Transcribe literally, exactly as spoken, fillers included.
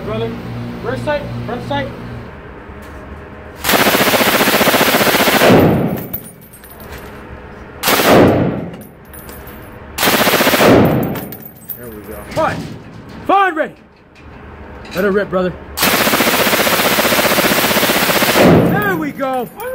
brother. Rear sight, front sight. There we go. Fine. Fine, ready. Let her rip, brother. There we go.